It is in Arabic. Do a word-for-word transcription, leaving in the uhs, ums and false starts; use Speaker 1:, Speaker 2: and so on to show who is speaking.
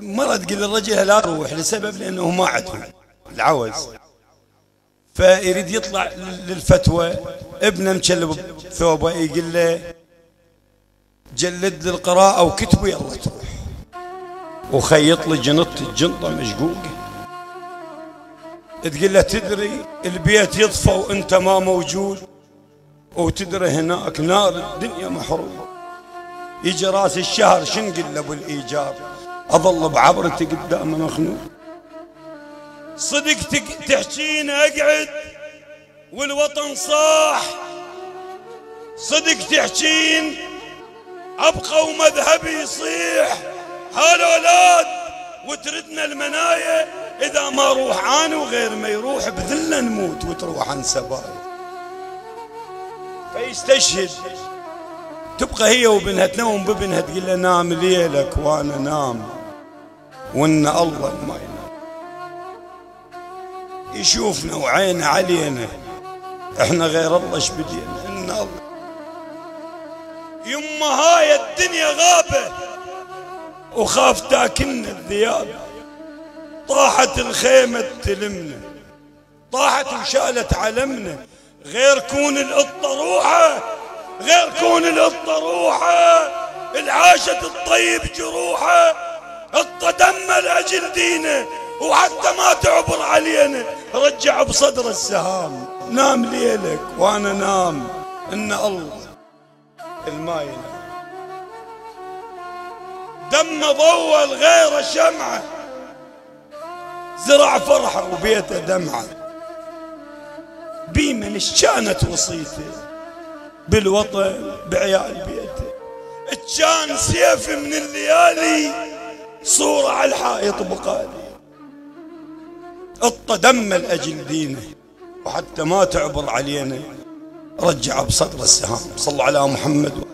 Speaker 1: مرة تقول الرجل لا تروح لسبب لأنه ما عندهم العوز، فيريد يطلع للفتوى، ابنه مشلب ثوبه يقول له جلد لي القراءة وكتبه يلا تروح، وخيط لي جنطتي الجنطة مشقوقة. تقول له تدري البيت يطفى وانت ما موجود، وتدري هناك نار الدنيا محروقة. يجي راس الشهر شنقل له بالايجاب، اظل بعبرتي قدامه مخنوق. صدق تحجين اقعد والوطن صاح، صدق تحجين ابقى ومذهبي يصيح. هالولاد وتردنا المنايا، اذا ما روح انا وغير ما يروح بذله نموت وتروح عن سبايا. فيستشهد، تبقى هي وبنها تنوم بابنها تقول له نام ليلك وانا نام، وان الله ما ينام يشوفنا وعينه علينا، احنا غير الله ايش بدينا. ان الله يما هاي الدنيا غابه وخاف تاكلنا الذياب. طاحت الخيمه تلمنا، طاحت وشالت علمنا، غير كون القطه روحه، غير كون القطه روحه، العاشت الطيب جروحه، قطه دم لاجل دينه وحتى ما تعبر علينا، رجع بصدر السهام. نام ليلك وانا نام، ان الله الما ينام. دم ضوى الغير شمعه، زرع فرحه وبيته دمعه. بيمن اش كانت وصيته بالوطن بعيال بيته، كان سيف من الليالي صورة على الحائط بقالي. قطة دم لأجل دينه وحتى ما تعبر علينا، رجع بصدر السهام. صلوا على محمد.